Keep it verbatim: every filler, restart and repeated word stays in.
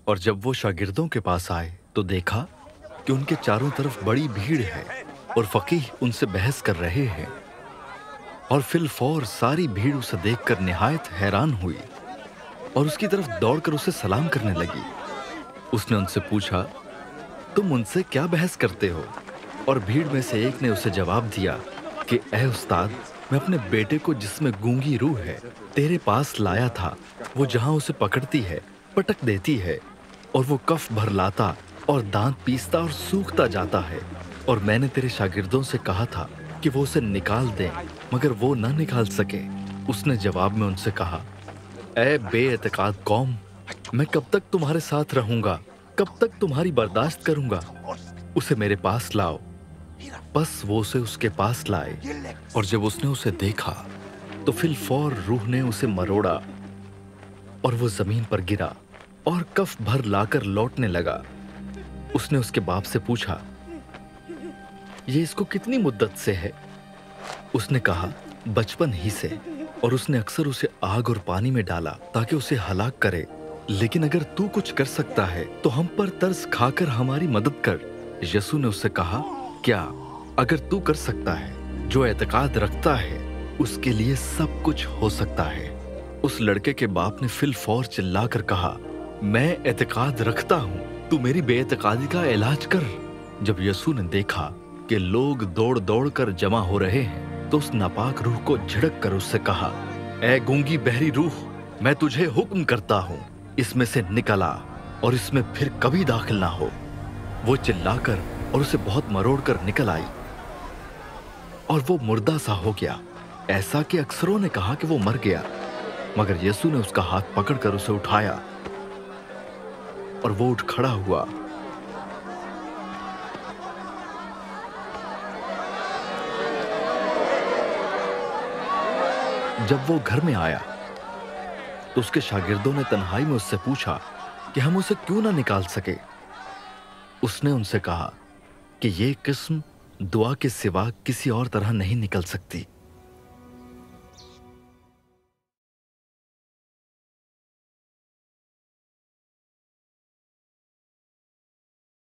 और जब वो शागिर्दों के पास आए तो देखा कि उनके चारों तरफ बड़ी भीड़ है और फकीह उनसे बहस कर रहे हैं। और फिलफौर सारी भीड़ उसे देखकर निहायत हैरान हुई और उसकी तरफ दौड़कर उसे सलाम करने लगी। उसने उनसे पूछा, तुम उनसे क्या बहस करते हो? और भीड़ में से एक ने उसे जवाब दिया कि ए उस्ताद, मैं अपने बेटे को जिसमें गूंगी रूह है तेरे पास लाया था। वो जहां उसे पकड़ती है पटक देती है और वो कफ भर लाता और दांत पीसता और सूखता जाता है। और मैंने तेरे शागिर्दों से कहा था कि वो उसे निकाल दें, मगर वो ना निकाल सके। उसने जवाब में उनसे कहा, ए बेएतकाद कौम, मैं कब तक तुम्हारे साथ रहूंगा? कब तक तुम्हारी बर्दाश्त करूंगा? उसे मेरे पास लाओ। बस वो उसे उसके पास लाए और जब उसने उसे देखा तो फिलफौर रूह ने उसे मरोड़ा और वो जमीन पर गिरा और कफ भर लाकर लौटने लगा। उसने उसके बाप से पूछा, ये इसको कितनी मुद्दत से है? उसने कहा, बचपन ही से, और उसने अक्सर उसे आग और पानी में डाला ताकि उसे हलाक करे। लेकिन अगर तू कुछ कर सकता है तो हम पर तरस खाकर हमारी मदद कर। यसू ने उससे कहा, क्या अगर तू कर सकता है? जो एतकाद रखता है उसके लिए सब कुछ हो सकता है। उस लड़के के बाप ने फिलफौर चिल्लाकर कहा, मैं एतकाद रखता हूं, तू मेरी बेएतकादी का इलाज कर। जब यसू ने देखा कि लोग दौड़ दौड़ कर जमा हो रहे हैं तो उस नापाक रूह को झिड़क कर उससे कहा, ए गूंगी बहरी रूह, मैं तुझे हुक्म करता हूं, इसमें से निकल आ और इसमें फिर कभी दाखिल ना हो। वो चिल्लाकर और उसे बहुत मरोड़ कर निकल आई और वो मुर्दा सा हो गया, ऐसा कि अक्सरों ने कहा कि वो मर गया। मगर यीशु ने उसका हाथ पकड़कर उसे उठाया और वो उठ खड़ा हुआ। जब वो घर में आया तो उसके शागिर्दों ने तन्हाई में उससे पूछा कि हम उसे क्यों ना निकाल सके। उसने उनसे कहा कि ये किस्म दुआ के सिवा किसी और तरह नहीं निकल सकती।